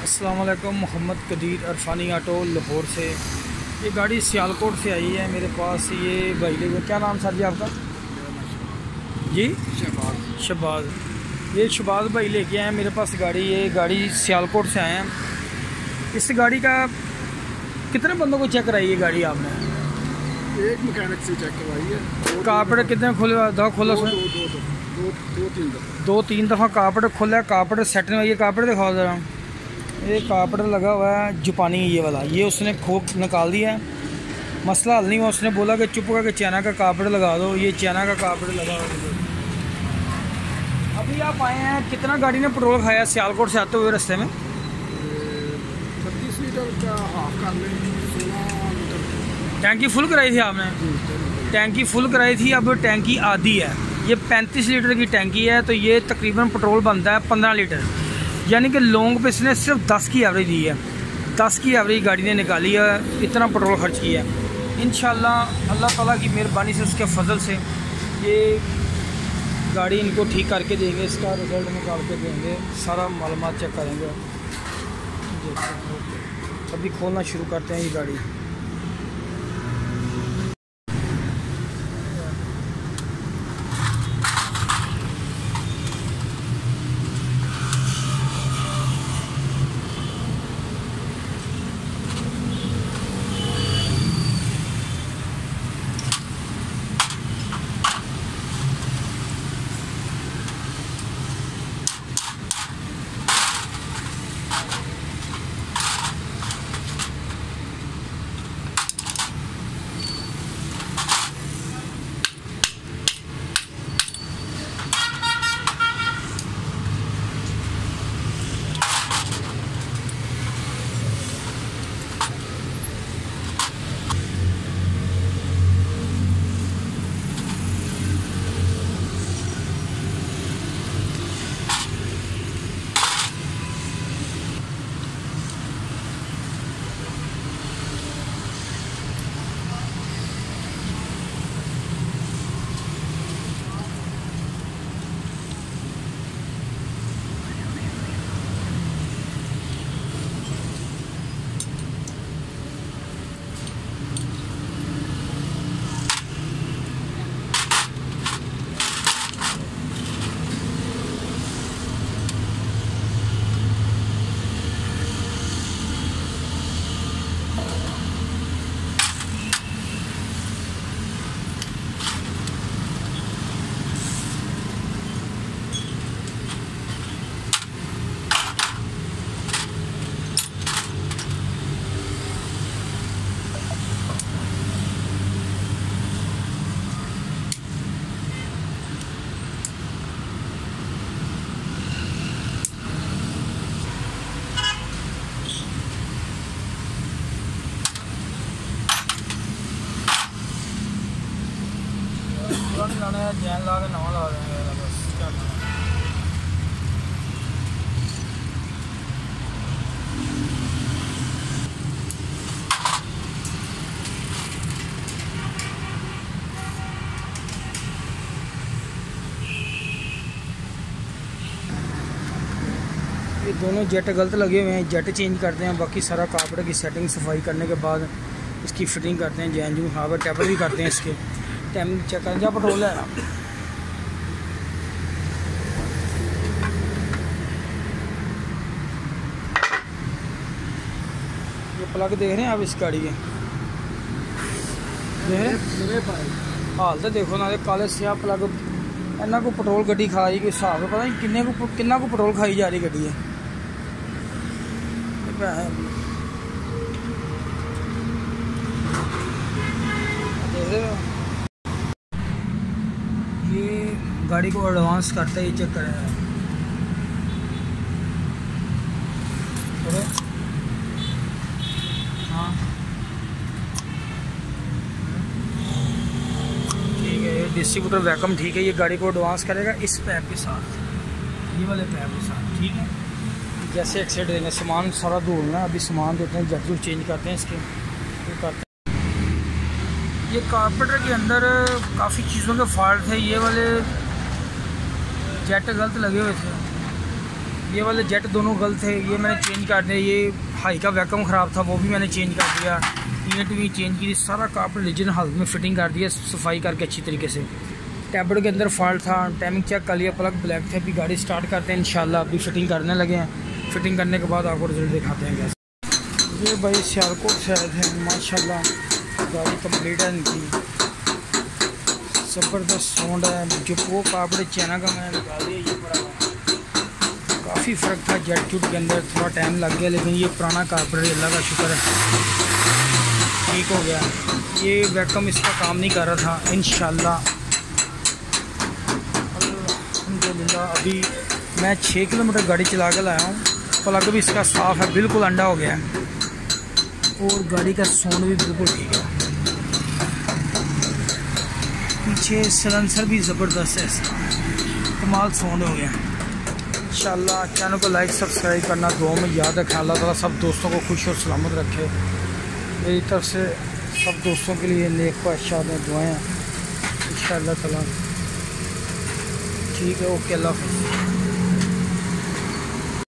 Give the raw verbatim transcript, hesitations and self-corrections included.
अस्सलाम वालेकुम। मोहम्मद कदीर अरफानी ऑटो लाहौर से। ये गाड़ी सियालकोट से आई है मेरे पास। ये भाई ले, क्या नाम सर जी आपका? जी शहबाज। शहबाज। ये शहबाज भाई लेके आए हैं मेरे पास गाड़ी। ये गाड़ी सियालकोट से आए हैं। इस गाड़ी का कितने बंदों को चेक कराई है गाड़ी आपने? एक मैकेनिक से चेक करवाई है। कारपेट कितने खोले दफा खोला उसने? दो दो दो दो दो तीन दफा दो तीन दफ़ा कारपेट खोला है। कारपेट सेट में ये कारपेट दिखाओ ज़रा। ये कारपेट लगा हुआ है जापानी, ये वाला, ये उसने खोप निकाल दिया है। मसला हल नहीं हुआ। उसने बोला कि चुप करके चाइना का कारपेट लगा दो। ये चाइना का कारपेट लगा हुआ है। अभी आप आए हैं, कितना गाड़ी ने पेट्रोल खाया सियालकोट से आते हुए रास्ते में? छत्तीस लीटर का हाफ कर लें, सोलह लीटर। टैंकी फुल कराई थी आपने? टैंकी फुल कराई थी। अब टैंकी आधी है। ये पैंतीस लीटर की टैंकी है, तो ये तकरीबन पेट्रोल बनता है पंद्रह लीटर। यानी कि लॉन्ग पे इसने सिर्फ दस की एवरेज दी है। दस की एवरेज गाड़ी ने निकाली है, इतना पेट्रोल खर्च किया है। इंशाल्लाह अल्लाह ताला की मेहरबानी से, उसके फजल से ये गाड़ी इनको ठीक करके देंगे। इसका रिज़ल्ट निकाल के देंगे, सारा मालूमात चेक करेंगे। अभी खोलना शुरू करते हैं ये गाड़ी। नहीं लाने जैन ला के नवा ला देंगे बस, क्या करना। ये दोनों जेट गलत लगे हुए हैं, जेट चेंज करते हैं। बाकी सारा कारपेट की सेटिंग सफाई करने के बाद इसकी फिटिंग करते हैं। जैन जू हाँ टेबल भी करते हैं। इसके टाइम चेक करें जा पेट्रोल है। ये प्लग देख रहे हैं आप इस गाड़ी के? देख रहे हैं हाल तो देखो ना, काले स्या प्लग। इन्हों को पेट्रोल गड्डी खा रही, कोई हिसाब पता नहीं किन्ने को किन्ना को पेट्रोल खाई जा रही गड्डी है। देख रहे हो, ये गाड़ी को एडवांस करते ही चेक करें। हाँ ठीक है, ये डिस्ट्रीब्यूटर वैक्यूम ठीक है। ये गाड़ी को एडवांस करेगा इस पैप के साथ, ये वाले पैप के साथ, ठीक है। जैसे एक साइड देंगे, सामान सारा धोना। अभी सामान देते हैं, जट चेंज करते हैं इसके, ये करते हैं। ये कारपेंटर के अंदर काफ़ी चीज़ों के फॉल्ट थे। ये वाले जेट गलत लगे हुए थे। ये वाले जेट दोनों गलत थे, ये मैंने चेंज कर दिया। ये हाई का वैक्यूम ख़राब था, वो भी मैंने चेंज कर दिया। यूनिट भी चेंज की, सारा कार्पेट रिजिन हालत में फिटिंग कर दिया सफाई करके अच्छी तरीके से। टैबलेट के अंदर फॉल्ट था, टाइमिंग चेक कर लिया, प्लग ब्लैक थे। अभी गाड़ी स्टार्ट करते हैं इंशाल्लाह। अभी फिटिंग करने लगे हैं, फिटिंग करने के बाद आपको रिजल्ट दिखाते हैं कैसे। ये भाई सियालकोट से आए थे माशाल्लाह, गाड़ी कंप्लीट है इनकी, ज़बरदस्त साउंड है। जो वो कार्पेट चाइना का मैंने निकाल दिया, ये पड़ा हुआ काफ़ी फ़र्क था जेट चूट के अंदर, थोड़ा टाइम लग गया, लेकिन ये पुराना कार्पेट अल्लाह का शुक्र है ठीक हो गया। ये वैक्यूम इसका काम नहीं कर रहा था, इंशाल्लाह अल्हम्दुलिल्लाह। अभी मैं छः किलोमीटर गाड़ी चला के लाया हूँ, प्लग भी इसका साफ़ है, बिल्कुल अंडा हो गया है, और गाड़ी का साउंड भी बिल्कुल ठीक है। पीछे सलेंसर भी ज़बरदस्त है इसका, कमाल साउंड हो गया। इंशाल्लाह चैनल को लाइक सब्सक्राइब करना दुआ में याद रखें। अल्लाह ताला सब दोस्तों को खुश और सलामत रखे। मेरी तरफ से सब दोस्तों के लिए नेक ख्वाहिशात में दुआएं इंशाल्लाह ताला। ठीक है, ओके, अल्लाह हाफ़िज़।